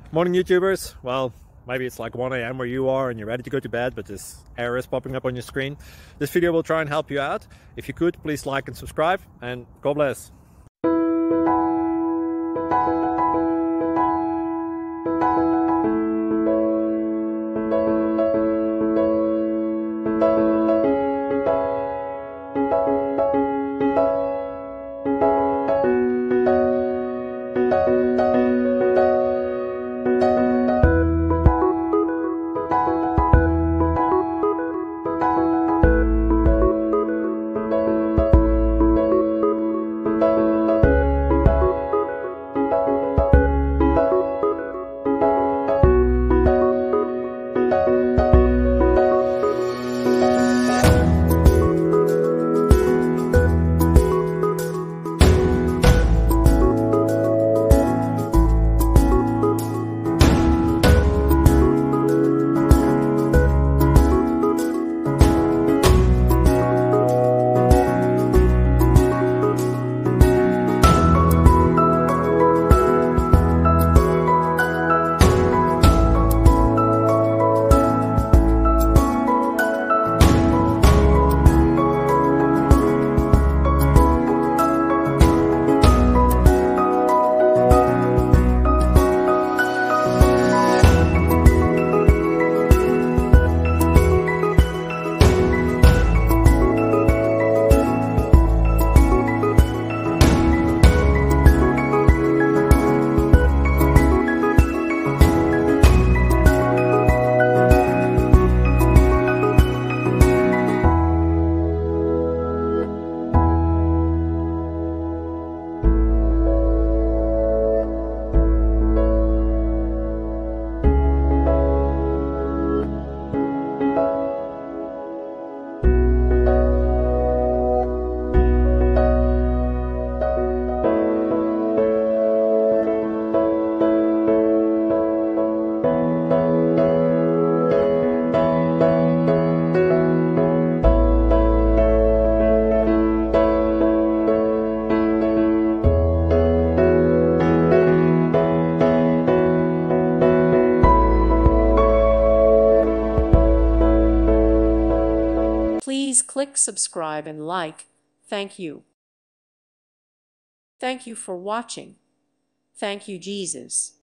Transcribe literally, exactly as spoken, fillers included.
Morning YouTubers. Well, maybe it's like one A M where you are and you're ready to go to bed, but this error is popping up on your screen. This video will try and help you out. If you could, please like and subscribe, and God bless. Please click subscribe and like. Thank you. Thank you for watching. Thank you, Jesus.